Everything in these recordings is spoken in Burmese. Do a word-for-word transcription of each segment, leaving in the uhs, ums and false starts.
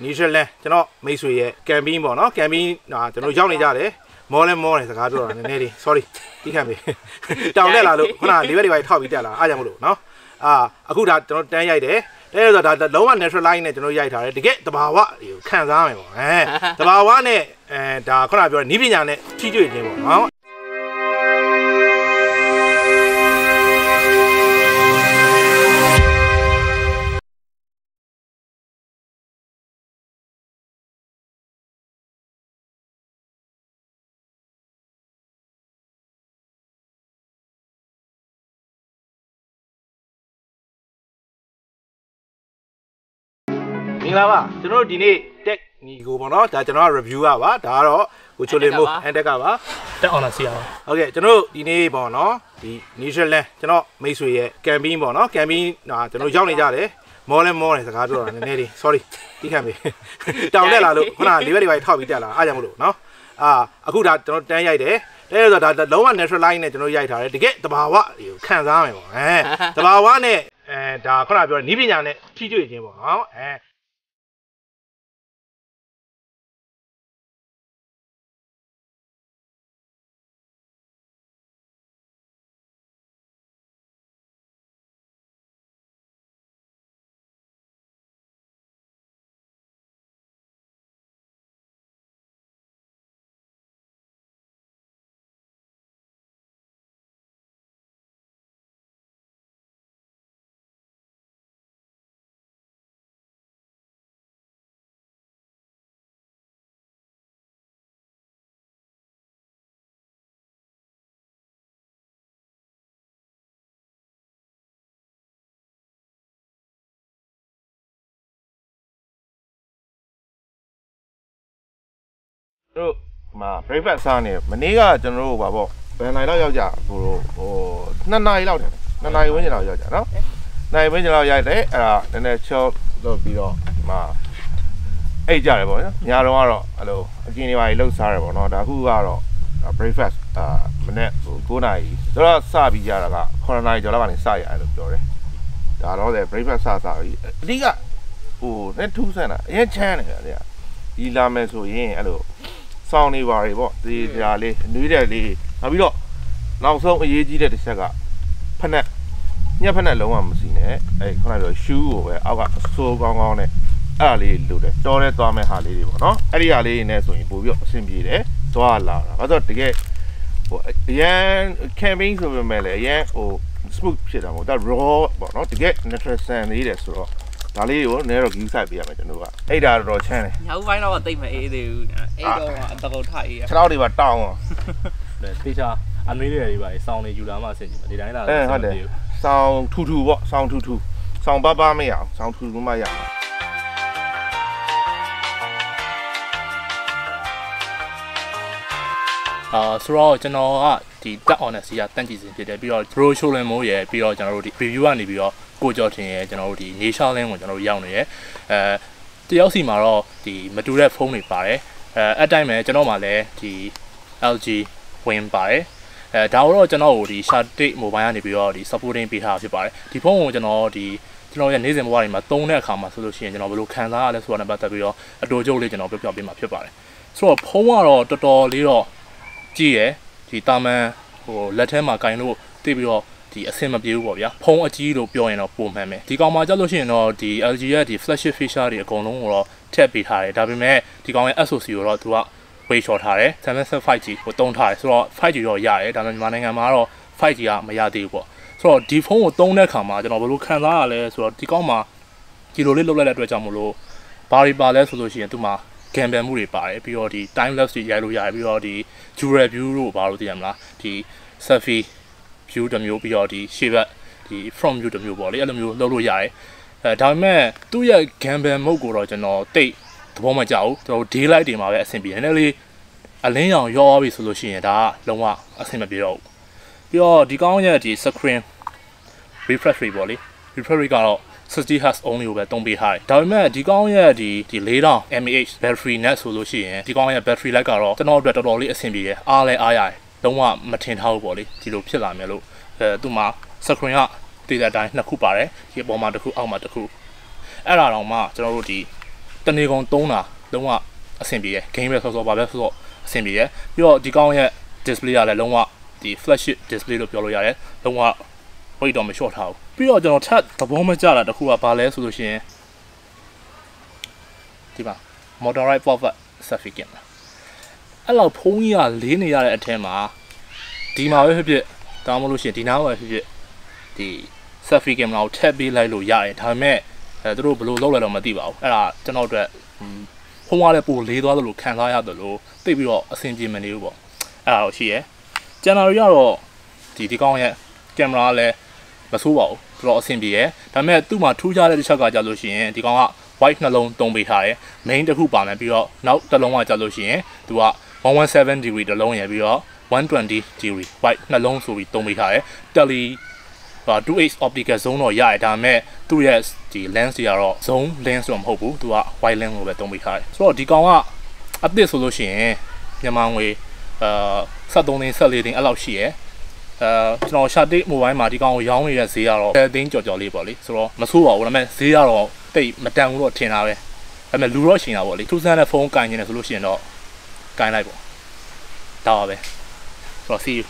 New Zealand ကျွန်တော်မိတ်ဆွေရဲ့ camping ပေါ့နော် camping ဟာကျွန်တော်ရောက်နေကြတယ်မောလဲမောတယ်စကားပြောတာနည်းနည်းလေး sorry တိခတ်ပြီတောင်တက်လာလို့ခုနလေးဘက်တွေပဲထောက်ပြီးတက်လာအားကြောင့်မလို့နော်အာအခုဒါကျွန်တော်တန်းရိုက်တယ်တဲဆိုတော့ဒါလုံးဝ natural line နဲ့ကျွန်တော်ရိုက်ထားတယ်တကယ်တဘာဝခံစားမယ်ပေါ့အဲတဘာဝနဲ့အဲဒါခုနပြောနီးပညာနဲ့ထိတွေ့ခြင်းပေါ့နော်မင်္ဂလာပါကျွန်တော်တို့ဒီနေ့ tech ညီကိုပေါ့နော်ဒါကျွန်တော်က review ရပါဒါကတော့ကိုချိုလင်မို့ Antec ကပါတက်အောင်လားဆရာပါဟုတ်ကဲ့ကျွန်တော်တို့ဒီနေ့ပေါ့နော်ဒီ New Zealand ကျွန်တော်မိတ်ဆွေရဲ့ camping ပေါ့နော် camping ဟာကျွန်တော်ရောက်နေကြတယ်မောလဲမောတယ်စကားပြောတာနည်းနည်းလေး sorry တိခတ်ပြီတောင်တက်လာလို့ခုနလေးဘက်တွေပဲထောက်ပြီးတက်လာအားကြောင့်မလို့နော်အာအခုဒါကျွန်တော်တန်းရိုက်တယ်တဲဆိုတော့ဒါလုံးဝ natural line နဲ့ကျွန်တော်ရိုက်ထားတယ်တကယ်တဘာဝခံစားမယ်ပေါ့အဲတဘာဝနဲ့အဲဒါခုနပြောနီးပညာနဲ့ထိတွေ့ခြင်းပေါ့နော်အဲတို့မှာ breakfast စားနေမနေ့ကကျွန်တော်တို့ပါပေါ့ဘယ်နိုင်တော့ရောက်ကြကိုတို့ဟိုနှစ်နာရီလောက်တယ်နှစ်နာရီဝန်းကျင်လောက်ရောက်ကြနော်နိုင်ဝန်းကျင်လောက်ရိုက်တယ်အဲ့ဒါနည်းနည်း short လုပ်ပြီးတော့ဒီမှာအိတ်ကြတယ်ပေါ့နော်ညတော့ကတော့အဲ့လိုအကျဉ်းတွေပါလှုပ်စားတယ်ပေါ့နော်ဒါခုကတော့ breakfast အာမနေ့ဟို9နာရီဆိုတော့စပြီးကြတာက9နာရီကျော်လောက်ကနေစရတယ်လို့ပြောတယ်ဒါတော့လေ breakfast စစပြီးအဓိကဟိုနဲ့ထူးဆန်းတာအရင်ချမ်းတယ်ဗျာဒီလာမယ်ဆိုရင်အဲ့လိုစောင်းနေပါတွေပေါ့ဒီကြလေးနွေးတယ်လေးနောက်ပြီးတော့နောက်ဆုံးအရေးကြီးတဲ့တစ်ချက်ကဖက်နဲ့ညက်ဖက်နဲ့လုံးဝမစီနဲ့အဲ့ခုနကပြောရှူးကိုပဲအောက်ကဆိုးကောင်းကောင်းနဲ့အဲ့ဒါလေးလိုတယ်တော်တဲ့သွားမဲ့ဟာလေးတွေပေါ့နော်အဲ့ဒီဟာလေးနဲ့ဆိုရင်ပို့ပြီးတော့အဆင်ပြေတယ်သွားလာတာဘာလို့တကယ်ဟိုအရန် camping ဆိုပေမဲ့လည်းအရန်ဟို smooth ဖြစ်တာမဟုတ်ဒါ raw ပေါ့နော်တကယ် natural sand လေးတယ်ဆိုတော့ဒါလေးကိုနည်းတော့ view site ပေးရမယ်ကျွန်တော်ကအဲ့ဒါတော့ချမ်းတယ်ညောင်ပိုင်းတော့တိတ်မအေးသေးဘူးအဲ့တော့အတကုတ်ထိုက်အေးခြေထောက်တွေပါတောင်းအောင်ဖေးချာအမေးတွေပါစောင်းနေယူလာမှဆင်ကြည့်ဒီတိုင်းလာအဲဟုတ်တယ်စောင်းထူထူပေါ့စောင်းထူထူစောင်းပပမရအောင်စောင်းထူထူမှရအောင်အာဆိုတော့ကျွန်တော်ကဒီတက် honest ကတန့်ကြည့်စင်ဖြစ်တယ်ပြီးတော့ bro show လင်းမိုးရယ်ပြီးတော့ကျွန်တော်တို့ဒီ review ကနေပြီးတော့ကိုကြော်ထင်ရယ်ကျွန်တော်တို့ဒီ nature link ကိုကျွန်တော်တို့ရောက်နေရယ်အဲတယောက်စီမှာတော့ဒီမတူတဲ့ဖုန်းတွေပါတယ်အဲအဲ့တိုင်းပဲကျွန်တော်မှလည်းဒီ L G ဝင်ပါတယ်အဲဒါတော့ကျွန်တော်တို့ဒီ Shark mobile ကနေပြီးတော့ဒီ supporting ပေးထားဖြစ်ပါတယ်ဒီဖုန်းကိုကျွန်တော်ဒီကျွန်တော်ရဲ့နေ့စဉ်ဘဝတွေမှာသုံးတဲ့အခါမှာဆိုလို့ရှိရင်ကျွန်တော်ဘယ်လိုခံစားရလဲဆိုတာနဲ့ပတ်သက်ပြီးတော့အတူတူလေးကျွန်တော်ပြောပြပေးမှာဖြစ်ပါတယ်ဆိုတော့ဖုန်းကတော့တော်တော်လေးတော့ကြည့်ရယ်ဒီတာမန်ဟိုလက်ထဲမှာကင်လို့တိပြီးတော့ဒီအဆင်မပြေဘူးပေါ့ဗျာဖုန်းအကြီးလို့ပြောရင်တော့ပုံမှန်ပဲဒီကောင်မှာကြောက်လို့ရှိရင်တော့ဒီ L G ရဲ့ဒီ flagship feature တွေအကုန်လုံးကိုတော့ထည့်ပေးထားတယ်ဒါပေမဲ့ဒီကောင်ရဲ့ S O C ကိုတော့သူက weight short ထားတယ် Samsung 5 G ကိုတုံးထားတယ်ဆိုတော့ 5 G တော့ရတယ်ဒါပေမဲ့မြန်မာနိုင်ငံမှာတော့ 5 G ကမရသေးဘူးပေါ့ဆိုတော့ဒီဖုန်းကိုတုံးတဲ့အခါမှာကျွန်တော်ဘယ်လိုခံစားရလဲဆိုတော့ဒီကောင်မှာဒီလိုလေးလုပ်လိုက်တဲ့အတွက်ကြောင့်မလို့ဘာတွေပါလဲဆိုလို့ရှိရင်သူမှာဂမ်ဘန်မှုတွေပါတယ်ပြီးတော့ဒီ time lapse တွေရိုက်လို့ရတယ်ပြီးတော့ဒီ dual view တို့ဘာလို့သိရမလားဒီ selfie view တစ်မျိုးပြီးတော့ဒီရှေ့ဘက်ဒီ front view တစ်မျိုးပေါ့လေအဲ့လိုမျိုးလုပ်လို့ရတယ်အဲဒါပေမဲ့သူ့ရဲ့ gamble mode ကိုတော့ကျွန်တော်တိတ်သဘောမကျဘူးကျွန်တော် daylight တွေမှာပဲအဆင်ပြေတယ်နည်းလေးအလင်းရောင်ရောပြီဆိုလို့ရှိရင်ဒါကလုံးဝအဆင်မပြေတော့ဘူးပြီးတော့ဒီကောင်းရဲ့ဒီ screen refresh rate ပေါ့လေ refresh rate ကတော့sixty hertz only ကိုပဲသုံးပေးထားတယ်ဒါပေမဲ့ဒီကောင်းရဲ့ဒီဒီfour thousand milliamp hour battery net ဆိုလို့ရှိရင်ဒီကောင်းရဲ့ battery life ကတော့ကျွန်တော်အတွက်တော်တော်လေးအဆင်ပြေတယ်အားလဲအားရတယ်လုံးဝမထင်ထားဘူးပေါ့လေဒီလိုဖြစ်လာမယ်လို့အဲသူ့မှာ screen ကတည်တဲ့အတိုင်းနှစ်ခုပါတယ်ဒီအပေါ်မှာတစ်ခုအောက်မှာတစ်ခုအဲ့ဒါတော့မှကျွန်တော်တို့ဒီတနေကုန်သုံးတာလုံးဝအဆင်ပြေရ game ပဲဆော့ဆော့ပါပဲဆော့အဆင်ပြေရပြီးတော့ဒီကောင်းရဲ့ display ရလည်းလုံးဝဒီ flagship display လို့ပြောလို့ရတယ်လုံးဝ weight တော့မလျှော့ထားဘူးပြီးတော့ကျွန်တော်ထပ်သဘောမကျတာတခုကဘာလဲဆိုလို့ရှိရင်ဒီမှာ motorized forward selfie camera အဲ့လောက်ဖုန်းကြီးကလေးနေရတဲ့အထက်မှာဒီမှာပဲဖြစ်ဖြစ်တောင်းမလို့ရှိရင်ဒီနားပဲဖြစ်ဖြစ်ဒီ selfie camera ကိုထည့်ပေးလိုက်လို့ရတယ်ဒါပေမဲ့အဲသူတို့ဘယ်လိုလုပ်လဲတော့မသိပါဘူးအဲ့ဒါကျွန်တော်တို့ဖုန်းကလည်းပိုလေးသွားသလိုခံစားရတယ်လို့သိပြီးတော့အဆင်ပြေမနေဘူးပေါ့အဲ့ဒါတော့ရှိရယ်ကျန်တာတွေကတော့ဒီဒီကောင်းရဲ့ကင်မရာလည်းမဆိုးပါဘူးတော်တော်အဆင်ပြေရယ်ဒါပေမဲ့သူ့မှာထူးခြားတဲ့တစ်ချက်ကကြလို့ရှိရင်ဒီကောင်က white နှလုံးသုံးပေးထားတယ် main တစ်ခုပါမယ်ပြီးတော့နောက်တစ်လုံးကကြလို့ရှိရင်သူကone seventeen degree တစ်လုံးရယ်ပြီးတော့one twenty degree white နှလုံးဆိုပြီးသုံးပေးထားတယ် tele two X optical zone တော့ရရဒါပေမဲ့သူ့ရဲ့ဒီ lens တွေကတော့ zone lens တော့မဟုတ်ဘူးသူက white lens ကိုပဲသုံးပေးထားတယ်ဆိုတော့ဒီကောင်ကအသစ်ဆိုလို့ရှိရင်မြန်မာငွေအာseventeenသိန်းfourteenသိန်းအဲ့လောက်ရှိရယ်အဲကျွန်တော်ရှာတိမိုဘိုင်းမှာဒီကောင်ကိုရောင်းနေတဲ့ဈေးကတော့tenသိန်းကြော်ကြော်လေးပေါ့လေဆိုတော့မဆိုးပါဘူးဒါပေမဲ့ဈေးကတော့တိတ်မတန်ဘူးတော့ထင်တာပဲဒါပေမဲ့လူတော့ရှင်တာပေါ့လေထူးဆန်းတဲ့ဖုန်းကင်နေတယ်ဆိုလို့ရှိရင်တော့ကင်လိုက်ပေါ့ဒါပါပဲဆိုတော့ see you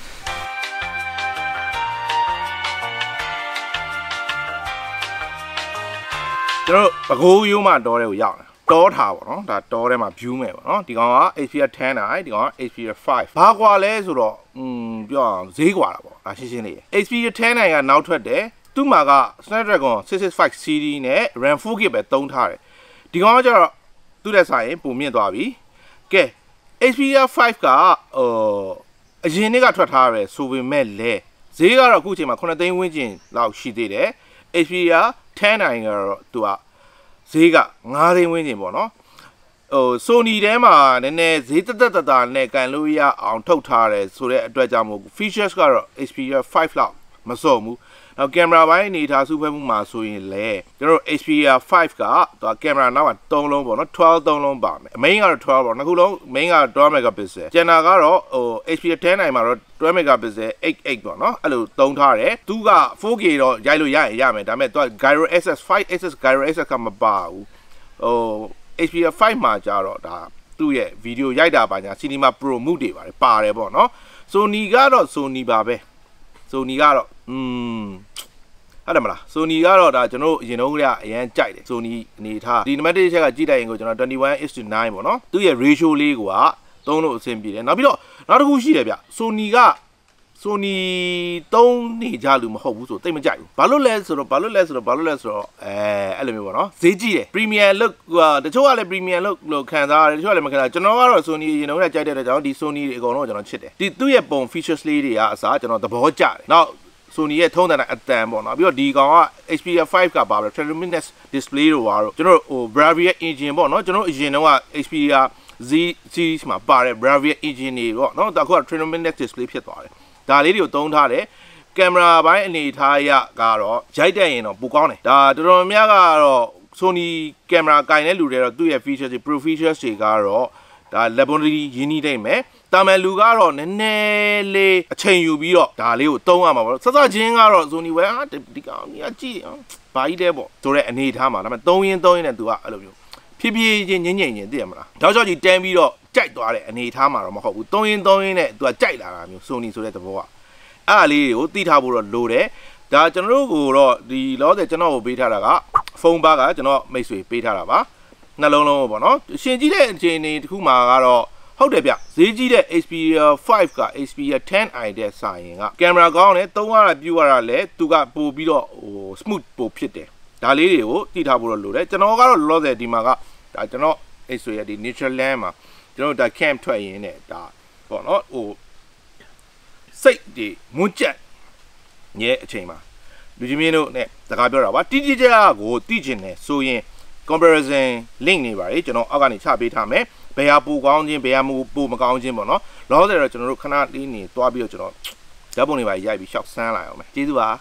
ကျွန်တော်ပကိုးရိုးမှတောတဲ့ကိုရောက်တယ်တောထားပေါ့နော်ဒါတောထဲမှာ view မယ်ပေါ့နော်ဒီကောင်က H P R ten နိုင်ဒီကောင်က H P R five ဘာကွာလဲဆိုတော့อืมပြောအောင်ဈေးကွာတာပေါ့ဒါရှင်းရှင်းလေး H P R ten နိုင်ကနောက်ထွက်တယ်သူ့မှာက Snapdragon six sixty-five series နဲ့ RAM four gig ပဲသုံးထားတယ်ဒီကောင်ကကျတော့သူ့လက်ဆိုင်ပုံမြင့်သွားပြီကဲ H P R five ကဟိုအရင်နေ့ကထွက်ထားရတယ်ဆိုပေမဲ့လေဈေးကတော့အခုချိန်မှာnineသိန်းဝန်းကျင်လောက်ရှိသေးတယ် H P R ten နိုင်ကတော့သူကဈေးကfiveသိန်းဝန်းကျင်ပေါ့နော်ဟို Sony ထဲမှာနည်းနည်းဈေးတက်တက်တတာနဲ့ကန်လို့ရအောင်ထုတ်ထားတယ်ဆိုတဲ့အတွက်ကြောင့်မို့ features ကတော့ H P R five လောက်မစော့ဘူးနောက်ကင်မရာပိုင်းအနေထားစုဖက်မှုမှာဆိုရင်လေကျွန်တော် H P R five ကသူကကင်မရာနောက်ကthreeလုံးပေါ့နော်twelveသုံးလုံးပါမယ် main ကတော့twelveပေါ့နှစ်ခုလုံး main ကtwelve megapixel ကျန်တာကတော့ဟို H P R ten နိုင်မှာတော့twelve megapixel eight eightပေါ့နော်အဲ့လိုသုံးထားတယ်သူကfour K တော့ရိုက်လို့ရရင်ရမယ်ဒါပေမဲ့သူက gyro access five access gyro access ကမပါဘူးဟို H P R five မှာကြတော့ဒါသူ့ရဲ့ video ရိုက်တာပါညာ cinema pro mode တွေပါတယ်ပါတယ်ပေါ့နော် Sony ကတော့ Sony ပါပဲ Sony ကတော့อืมအဲ့ဒါမလား Sony ကတော့ဒါကျွန်တော်အရင်တုန်းကလည်းအရင်ကြိုက်တယ် Sony အနေထားဒီ number တစ်ချက်ကကြည့်လိုက်ရင်ကိုကျွန်တော်twenty-one is to nine ပေါ့နော်သူ့ရဲ့ ratio လေးကိုကသုံးလို့အဆင်ပြေတယ်နောက်ပြီးတော့နောက်တစ်ခုရှိတယ်ဗျ Sony က Sony သုံးနေကြလူမဟုတ်ဘူးဆိုတိတ်မကြိုက်ဘူးဘာလို့လဲဆိုတော့ဘာလို့လဲဆိုတော့ဘာလို့လဲဆိုတော့အဲအဲ့လိုမျိုးပေါ့နော်ဈေးကြီးတယ် premium look ဟိုတချို့ကလည်း premium look လို့ခံစားရတယ်တချို့ကလည်းမခံစားကျွန်တော်ကတော့ Sony အရင်တုန်းကကြိုက်တဲ့ကြောင့်ဒီ Sony တွေအကုန်လုံးကျွန်တော်ချစ်တယ်ဒီသူ့ရဲ့ပုံ features လေးတွေကအစားကျွန်တော်သဘောကျတယ်နောက် Sony ရဲ့ထုံးတဲ့အတန်ပေါ့နော်ပြီးတော့ဒီကောင်က H P R five ကပါပဲ tremendous display တို့ပါတော့ကျွန်တော်ဟို Bravia engine ပေါ့နော်ကျွန်တော်အရင်တုန်းက H P R Z series မှာပါတဲ့ Bravia engine တွေပေါ့နော်ဒါက tremendous display ဖြစ်သွားတယ်ဒါလေးတွေကိုသုံးထားတယ်ကင်မရာပိုင်းအနေထားရကတော့ရိုက်တဲ့ရင်တော့ပိုကောင်းတယ်ဒါတော်တော်များကတော့ Sony ကင်မရာကင်တဲ့လူတွေတော့သူ့ရဲ့ features တွေ pro features တွေကတော့ဒါ laboratory ရင်းနှီးနိုင်မယ်တာမန်လူကတော့နည်းနည်းလေးအချိန်ယူပြီးတော့ဒါလေးကိုသုံးရမှာပေါ့စစချင်းကတော့ Sony ဝယ်ဟာဒီကောင်ကြီးကြည့်အောင်ဘာကြီးလဲပေါ့ဆိုတဲ့အနေထားမှာဒါပေမဲ့သုံးရင်းသုံးရင်းနဲ့သူကအဲ့လိုမျိုးဖြည်းဖြည်းချင်းညင်ညင်ချင်းသိရမလားတောက်ချောက်ကြီးတန်းပြီးတော့ကြိုက်သွားတဲ့အနေထားမှာတော့မဟုတ်ဘူးသုံးရင်းသုံးရင်းနဲ့သူကကြိုက်လာတာမျိုး Sony ဆိုတဲ့သဘောကအဲ့အလေးတွေကိုသိထားဖို့တော့လိုတယ်ဒါကျွန်တော်တို့ကိုတော့ဒီလောဆယ်ကျွန်တော်ကိုပေးထားတာကဖုန်းပါကကျွန်တော်မိတ်ဆွေပေးထားတာပါနှလုံးလုံးပေါ့နော်ရှင်ကြည့်တဲ့အခြေအနေတစ်ခုမှာကတော့ဟုတ်တယ်ဗျဈေးကြီးတဲ့ H P R five က H P R ten i တဲ့ဆိုင်ရင်ကကင်မရာကောင်းတယ်သုံးရတာပြူရတာလဲသူကပို့ပြီးတော့ဟို smooth ပို့ဖြစ်တယ်ဒါလေးတွေကိုသိထားဖို့တော့လိုတယ်ကျွန်တော်ကတော့လောဆယ်ဒီမှာကဒါကျွန်တော်အိတ်ဆွေရဒီ natural land မှာကျွန်တော်ဒါ camp ထွက်ရင်းနဲ့ဒါပေါ့နော်ဟိုစိတ်ဒီမွန်းချက်ညဲအချိန်မှာလူကြီးမင်းတို့နဲ့စကားပြောတာပါတိတိကျကျကိုသိကျင်တယ်ဆိုရင် comparison link နေပါလေကျွန်တော်အောက်ကနေချပေးထားမယ်ဘယ်ဟာပိုကောင်းခြင်းဘယ်ဟာမပိုမကောင်းခြင်းပေါ့နော်လောဆယ်တော့ကျွန်တော်တို့ခဏလေးနေတွားပြီးတော့ကျွန်တော်ဓာတ်ပုံတွေပါရိုက်ပြီးရှောက်ဆန်းလာအောင်မယ်ကျေးဇူးပါ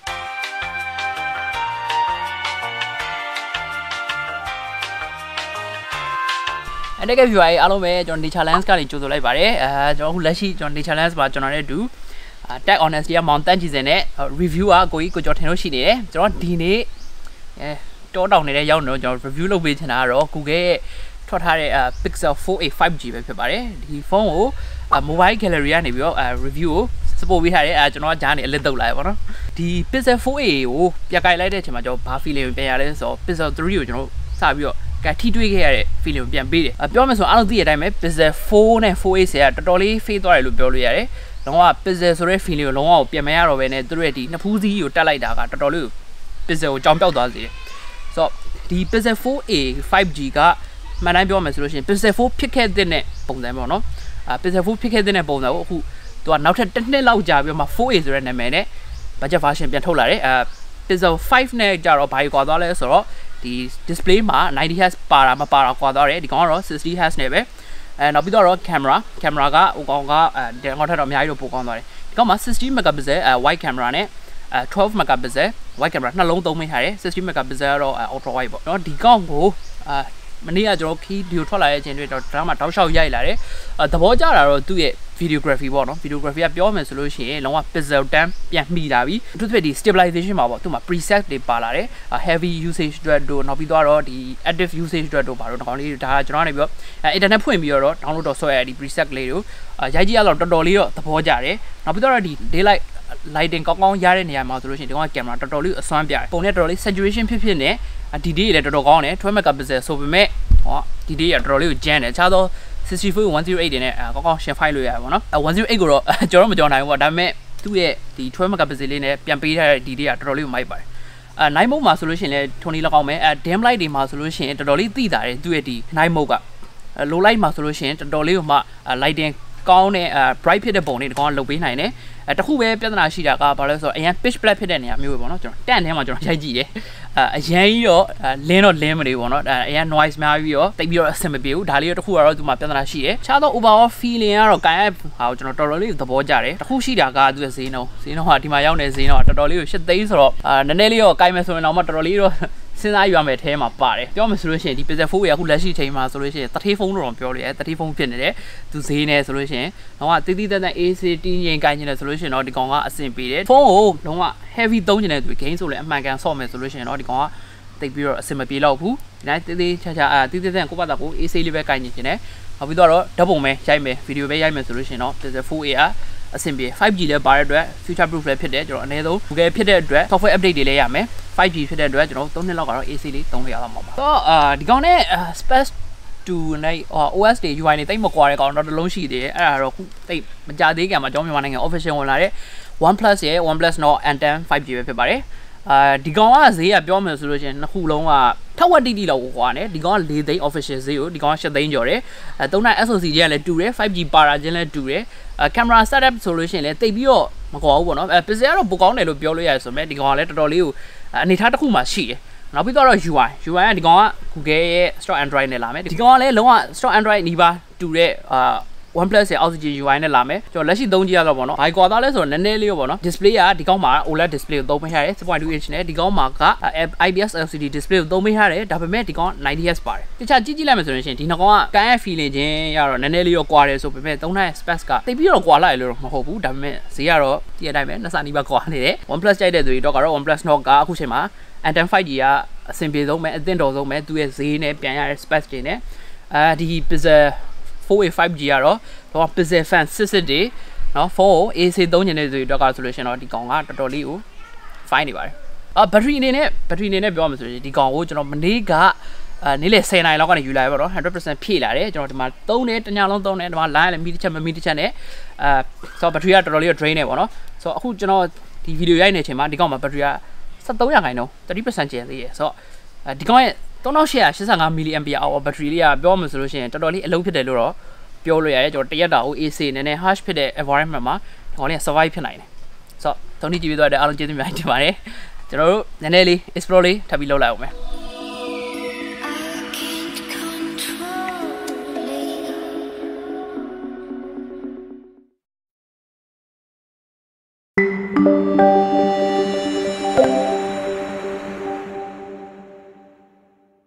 အဲ့ဒါက viewer အားလုံးပဲကျွန်တော် Nature Lens ကနေကြိုဆိုလိုက်ပါတယ်အဲကျွန်တော်အခုလက်ရှိကျွန်တော် Nature Lens မှာကျွန်တော်နဲ့အတူ Tech Honesty က Mount တန့်ကြည်စင်နဲ့ review ကကိုကြီးကိုကျော်ထင်လို့ရှိနေတယ်ကျွန်တော်ဒီနေ့အဲတောတောင်နေတဲ့ရောက်နေတော့ကျွန်တော် review လုပ်ပေးချင်တာကတော့ Google ရဲ့ထွက်ထားတဲ့ Pixel four a five G ပဲဖြစ်ပါတယ်ဒီဖုန်းကို mobile gallery ကနေပြီးတော့ review ကို support ပေးထားတယ်အဲကျွန်တော်ဂျားနေအလစ်တုပ်လာရပါတော့ဒီ Pixel four a ကိုပြကိုင်လိုက်တဲ့အချိန်မှာကျွန်တော်ဘာ feeling ပြန်ရလဲဆိုတော့ Pixel three ကိုကျွန်တော်စပြီးတော့ကထိတွေ့ခဲ့ရတဲ့ feeling ကိုပြန်ပေးတယ်ပြောမယ်ဆိုအားလုံးသိတဲ့အတိုင်းပဲ Pixel fourနဲ့ four a ဆရာတော်တော်လေး fade သွားတယ်လို့ပြောလို့ရတယ်လုံးဝ Pixel ဆိုတဲ့ feeling ကိုလုံးဝပြန်မရတော့ဘဲနဲ့သူတို့ရဲ့ဒီနှစ်ဖူးစည်းကိုတက်လိုက်တာကတော်တော်လေး Pixel ကိုကြောင်ပြောက်သွားစေတယ်ဆိုတော့ဒီ Pixel four a five G ကမှန်တိုင်းပြောမယ်ဆိုလို့ရှိရင် Pixel four ဖြစ်ခဲ့တဲ့ပုံစံပေါ့နော်အာ Pixel four ဖြစ်ခဲ့တဲ့ပုံစံကိုအခုသူကနောက်ထပ်တစ်နှစ်လောက်ကြာပြီးတော့မှ four a ဆိုတဲ့နာမည်နဲ့ budget version ပြန်ထုတ်လာတယ်အာ Pixel fiveနဲ့ကြတော့ဘာကြီးကွာသွားလဲဆိုတော့ဒီ display မှာninety hertz ပါတာမပါတာကွာသွားတယ်ဒီကောင်ကတော့sixty hertz နဲ့ပဲအဲနောက်ပြီးတော့ camera camera ကဟိုကောင်ကအဲဒီကောင်ထက်တော့အများကြီးတော့ပိုကောင်းသွားတယ်ဒီကောင်မှာsixty megapixel အဲ wide camera နဲ့အဲtwelve megapixel wide camera နှလုံးသုံးမိထားတယ်sixty megapixel ကတော့ ultra wide ပေါ့နော်ဒီကောင်ကိုအာမနေ့ကကျွန်တော် key video ထွက်လာတဲ့အချိန်တွေတော့ဒါမှတောက်လျှောက်ရိုက်လာတယ်အဲသဘောကျတာတော့သူ့ရဲ့ videography ပေါ့နော် videography ကပြောမယ်ဆိုလို့ရှိရင်လုံးဝ pixel ten ပြန်မှီလာပြီအထူးသဖြင့်ဒီ stabilization မှာပေါ့သူ့မှာ preset တွေပါလာတယ် heavy usage အတွက်တို့နောက်ပြီးတော့ဒီ active usage အတွက်တို့ဘာလို့ဒီကောင်လေးဒါကကျွန်တော်ကနေပြီးတော့ internet ဖွင့်ပြီးတော့ download တော့ဆွဲရဒီ preset လေးတို့ရိုက်ကြည့်ရတော့တော်တော်လေးတော့သဘောကျတယ်နောက်ပြီးတော့ဒီ daylight lighting ကောင်းကောင်းရတဲ့နေရာမှာဆိုလို့ရှိရင်ဒီကောင်က camera တော်တော်လေးအစွမ်းပြတယ်ပုံနဲ့တော်တော်လေး saturation ဖြစ်ဖြစ်နဲ့ဒီ day လည်းတော်တော်ကောင်းတယ်twelve megapixel ဆိုပေမဲ့ဟောဒီ day ကတော်တော်လေးကိုကျန်းတယ်အခြားသောsixty-four one oh eight တွေနဲ့ကောင်းကောင်းရှင်းဖိုက်လို့ရတယ်ပေါ့နော်one oh eightကိုတော့ကျွန်တော်မကြော်နိုင်ဘူးပေါ့ဒါပေမဲ့သူ့ရဲ့ဒီtwelve megapixel လေးနဲ့ပြန်ပေးထားတဲ့ဒီ day ကတော်တော်လေးကိုမိုက်ပါတယ်အဲ night mode မှာဆိုလို့ရှိရင်လည်းtwentyလောက်ကောင်းမယ်အဲ dim light တွေမှာဆိုလို့ရှိရင်တော်တော်လေးသိတာတယ်သူ့ရဲ့ဒီ night mode က low light မှာဆိုလို့ရှိရင်တော်တော်လေးကိုမှ lighting ကောင်းတဲ့ bright ဖြစ်တဲ့ပုံတွေဒီကောင်ကလုပ်ပေးနိုင်တယ်အဲတခုပဲပြဿနာရှိတာကဘာလဲဆိုတော့အရင် pitch black ဖြစ်တဲ့နေရာမျိုးပဲပေါ့နော်ကျွန်တော်တန့်ထဲမှာကျွန်တော်ရိုက်ကြည့်တယ်အဲအရင်ကြီးတော့လင်းတော့လင်းမနေပေါ့နော်အဲအရင် noise များပြီးတော့တိတ်ပြီးတော့အဆင်မပြေဘူးဒါလေးတော့တခုကတော့သူ့မှာပြဿနာရှိတယ်ခြားတော့ overall feeling ကတော့ကိုင်ရဟာကိုကျွန်တော်တော်တော်လေးသဘောကျတယ်တခုရှိတာကသူ့ရဲ့ဈေးနှုန်းဈေးနှုန်းကဒီမှာရောက်နေဈေးနှုန်းကတော်တော်လေးကိုeightသိန်းဆိုတော့အာနည်းနည်းလေးတော့ကိုင်မယ်ဆိုရင်တော့တော်တော်လေးတော့စဉ်းစားယူရမယ်အဲထဲမှာပါတယ်ပြောမယ်ဆိုလို့ရှိရင်ဒီ Pixel four ကအခုလက်ရှိချိန်မှာဆိုလို့ရှိရင်တထေးဖုန်းတော့ပြောလို့ရတယ်တထေးဖုန်းဖြစ်နေတယ်သူဈေးနေဆိုလို့ရှိရင်တော့တည်တည်တတ်တတ် A C တင်းရင်ကိုင်နေတယ်ဆိုလို့ရှိရင်တော့ဒီကောင်ကအဆင်ပြေတယ်ဖုန်းကိုလုံးဝ heavy သုံးနေတယ်သူ game ဆိုလည်းအမှန်ကန်ဆော့မယ်ဆိုလို့ရှိရင်တော့ဒီကောင်ကတိတ်ပြီးတော့အဆင်မပြေတော့ဘူးဒီတိုင်းတည်တည်ချာချာအာတည်တည်တတ်ကိုပတ်တာကို A C လေးပဲကိုင်နေခြင်းနဲ့နောက်ပြီးတော့ဓာတ်ပုံပဲရိုက်မယ်ဗီဒီယိုပဲရိုက်မယ်ဆိုလို့ရှိရင်တော့ Pixel four a အဆင်ပြေfive G လည်းပါတဲ့အတွက် future proof လည်းဖြစ်တယ်ကျွန်တော်အနည်းဆုံး Google ဖြစ်တဲ့အတွက် software update တွေလည်းရမယ် five G ဖြစ်တဲ့အတွက်ကျွန်တော်threeနှစ်လောက်ကတော့ A C လေးသုံးလို့ရတော့မှာပါတော့အာဒီကောင်နဲ့ space to နဲ့ O S တွေ U I တွေတိတ်မကွာတဲ့ကောင်တော့တစ်လုံးရှိသေးတယ်အဲ့ဒါတော့ခုတိတ်မကြသေးခင်မှာကျွန်တော်မြန်မာနိုင်ငံ official ဝင်လာတဲ့ OnePlus ရဲ့ OnePlus Nord N ten five G ပဲဖြစ်ပါတယ်အာဒီကောင်ကဈေးကပြောမယ်ဆိုလို့ရှိရင်နှစ်ခုလုံးကထက်ဝက်တိတိလောက်ကိုကွာနေဒီကောင်ကfourသိန်း official ဈေးကိုဒီကောင်ကeightသိန်းကျော်တယ်အဲthreeနိုင် S O C ကြီးကလည်းတူတယ်five G ပါတာချင်းလည်းတူတယ်အဲ camera setup ဆိုလို့ရှိရင်လည်းတိတ်ပြီးတော့မကွာဘူးပေါ့နော်အဲ Pixel ကတော့ပိုကောင်းတယ်လို့ပြောလို့ရတယ်ဆိုပေမဲ့ဒီကောင်ကလည်းတော်တော်လေးကိုအနေထားတစ်ခုမှရှိတယ်နောက်ပြီးတော့ U I U I ကဒီကောင်က Google ရဲ့ stock Android နဲ့လာမယ်ဒီကောင်ကလည်းလုံးဝ stock Android နီးပါးတူတဲ့အာ OnePlus ရဲ့ Oxygen U I နဲ့လာမယ်ကျွန်တော်လက်ရှိသုံးကြည့်ရတော့ပေါ့နော်ဘာကွာသားလဲဆိုတော့နည်းနည်းလေးရောပေါ့နော် display ကဒီကောင်မှာ O L E D display ကိုသုံးပေးထားတယ်six point two inch နဲ့ဒီကောင်မှာက I P S L C D display ကိုသုံးပေးထားတယ်ဒါပေမဲ့ဒီကောင်ninety hertz ပါတယ်တခြားကြည့်ကြည့်လိုက်မယ်ဆိုလို့ရှိရင်ဒီနှစ်ကောင်ကကန်ရဲ့ feeling ချင်းရတော့နည်းနည်းလေးရောကွာတယ်ဆိုပေမဲ့သုံးနိုင် space ကတိတ်ပြီးတော့ကွာလိုက်လို့မဟုတ်ဘူးဒါပေမဲ့ဈေးကတော့ဒီအတိုင်းပဲနှစ်ဆနီးပါကွာနေတယ် OnePlus ကြိုက်တဲ့သူတွေတော့ကတော့ OnePlus Nord ကအခုချိန်မှာ N ten five G ကအဆင်ပြေဆုံးပဲအသင့်တော်ဆုံးပဲသူရဲ့ဈေးနဲ့ပြန်ရတဲ့ space တွေနဲ့အဲဒီ Pixel four a five G ကတော့တော့ Pixel fan စစ်စစ်တွေနော်ဖုန်းကို A C သုံးနေတဲ့သူတွေတော့ကဆိုလို့ရှိရင်တော့ဒီကောင်ကတော်တော်လေးကို fine နေပါတယ်အာဘက်ထရီအနေနဲ့ဘက်ထရီအနေနဲ့ပြောမှဆိုရင်ဒီကောင်ကိုကျွန်တော်မနေ့ကအာနေ့လေtenနိုင်လောက်ကနေယူလာပဲပေါ့နော်one hundred percent ဖြည့်လာတယ်ကျွန်တော်ဒီမှာသုံးတယ်တညလုံးသုံးတယ်ဒီမှာ line လည်းမီတစ်ချက်မမီတစ်ချက်နဲ့အာဆိုတော့ဘက်ထရီကတော်တော်လေးကို drain နေပေါ့နော်ဆိုတော့အခုကျွန်တော်ဒီဗီဒီယိုရိုက်နေချိန်မှာဒီကောင်မှာဘက်ထရီကseventeenရာခိုင်နှုန်းthirty percent ကျန်သေးတယ်ဆိုတော့ဒီကောင်ရဲ့three thousand eight hundred eighty-five milliampere hour ဘက်ထရီလေးကပြောမှဆိုလို့ရှိရင်တော်တော်လေးအလုံးဖြစ်တယ်လို့တော့ပြောလို့ရတယ်ကျွန်တော်တရက်တာကို A C နည်းနည်း harsh ဖြစ်တဲ့ environment မှာဒီကောင်လေး survive ဖြစ်နိုင်တယ်ဆိုတော့သုံးနည်းကြည့်ပြီးတော့အားလုံးကျေးဇူးများတင်ပါတယ်ကျွန်တော်တို့နည်းနည်းလေး explore လေးထပ်ပြီးလုပ်လိုက်အောင်မယ်